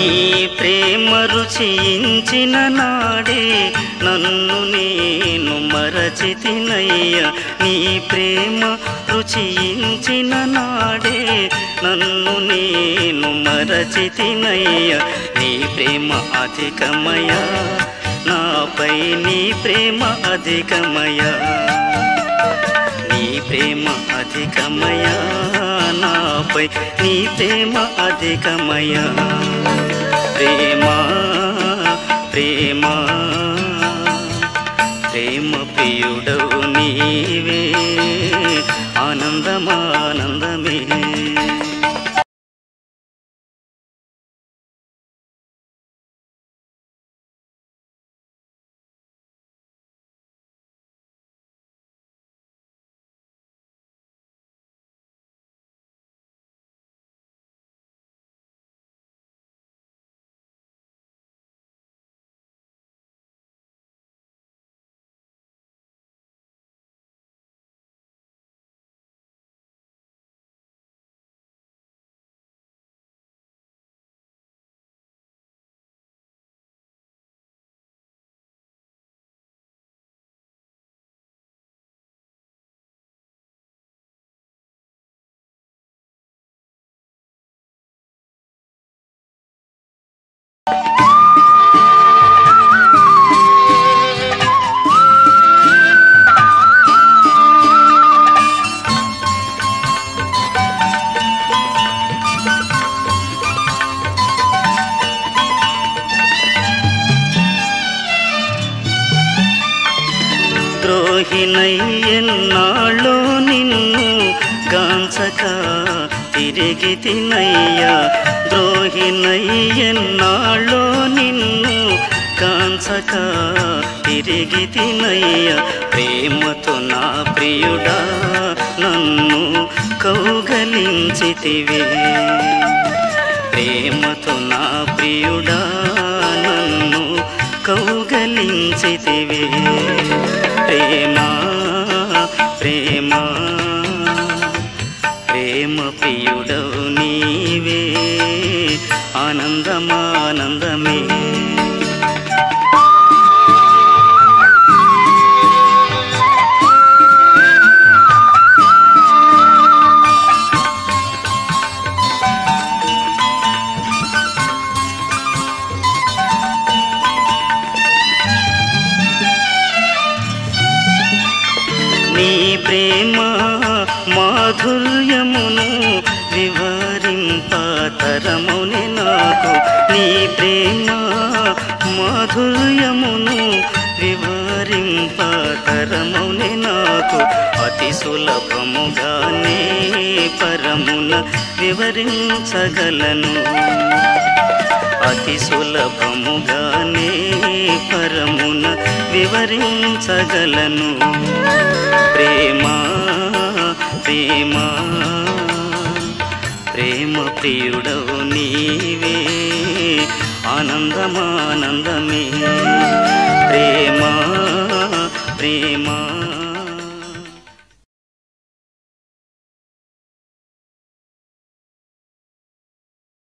నీ ప్రేమ రుచించిన నాడే నన్ను నేను మరచితినయ్యా నీ ప్రేమ రుచించిన నాడే నన్ను నేను మరచితినయ్యా నీ ప్రేమ అధికమయా నాపై నీ ప్రేమ అధికమయా నీ ప్రేమ అధికమయా నాపై నీ ప్రేమ అధికమయా ప్రేమ ప్రేమ ప్రేమ ప్రియుడవు నీవే ఆనందమానందమే ద్రోహినై ఎన్నాళ్ళో నిన్ను గాంచక తిరిగి తినయ్యా ద్రోహినై ఎన్నాళ్ళో నిన్ను గాంచక తిరిగి తినయ్యా ప్రేమతో నా ప్రియుడా నన్ను కౌగలించితివే ప్రేమతో నా ప్రియుడా నన్ను కౌగలించితివే ప్రేమ ప్రేమ ప్రేమ ప్రియుడవు నీవే ఆనందమానందమే నీ ప్రేమ మాధుర్యమును వివరింపతరముని నాకు నీ ప్రేమ మాధుర్యమును వివరింపతరముని నాకు అతి సులభముగానే పరమున వివరించగలను అతి సులభముగానే పరమున వివరించగలను ప్రేమ ప్రేమ ప్రేమ ప్రియుడవు నీవే ఆనందమానందమే